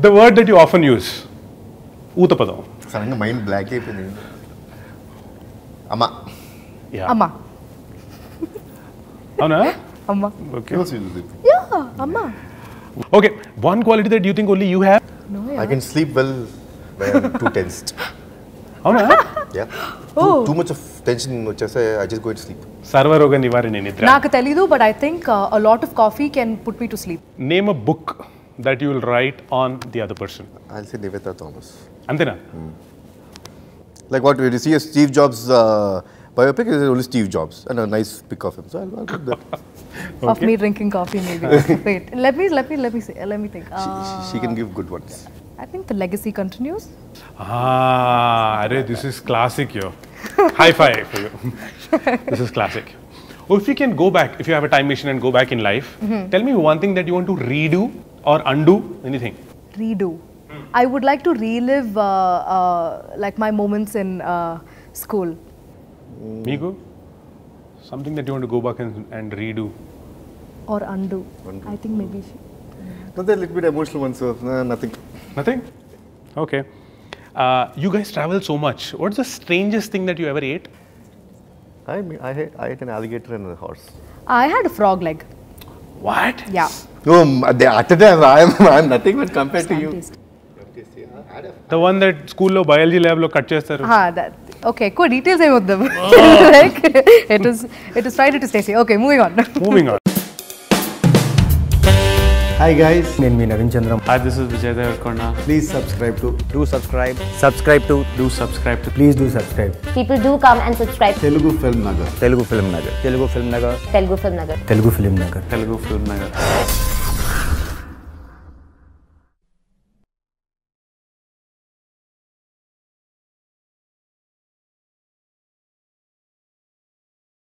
The word that you often use. Utapadam. Suddenly mind black అయిపోయింది. Amma. Yeah. Amma. Avuna? Amma. Okay. Yeah, Amma. Okay. One quality that you think only you have. No, yeah. I can sleep well when I'm too tensed. Avuna? Yeah. Too much of tension వచ్చేస్తే I just go to sleep. Sarvaroga nivarini nidra. నాకు తెలీదు, but I think a lot of coffee can put me to sleep. Name a book that you will write on the other person. I'll say Nivetha Thomas. Antena? Like what when you see a Steve Jobs biopic, is only Steve Jobs and a nice pic of him. So I'll put that. Of me drinking coffee, maybe. Wait, let me think. She can give good ones. I think the legacy continues. Arey, this is classic, yo. High five for you. This is classic. Oh, if you can go back, if you have a time machine and go back in life, tell me one thing that you want to redo or undo, anything. Redo. I would like to relive like my moments in school. Meeku? Something that you want to go back and redo. Or undo. I think maybe Not that little bit emotional one, so nothing. Nothing? Okay. You guys travel so much. What's the strangest thing that you ever ate? I ate an alligator and a horse. I had a frog leg. What? Yeah. No, at the time I'm nothing but compared to you. The one that school lo biology lab lo cut chestaru. That. Okay, cool. Details I want them. Like, it is Friday to Stacey. Okay, moving on. Moving on. Hi guys, నేను మీ Naveen Chandram. Hi, this is Vijay Devarkonda. Please subscribe to. Do subscribe. Subscribe to. Do subscribe to. Please do subscribe. People do come and subscribe. Telugu Film Nagar. Telugu Film Nagar. Telugu Film Nagar. Telugu Film Nagar. Telugu Film Nagar. Telugu Film Nagar.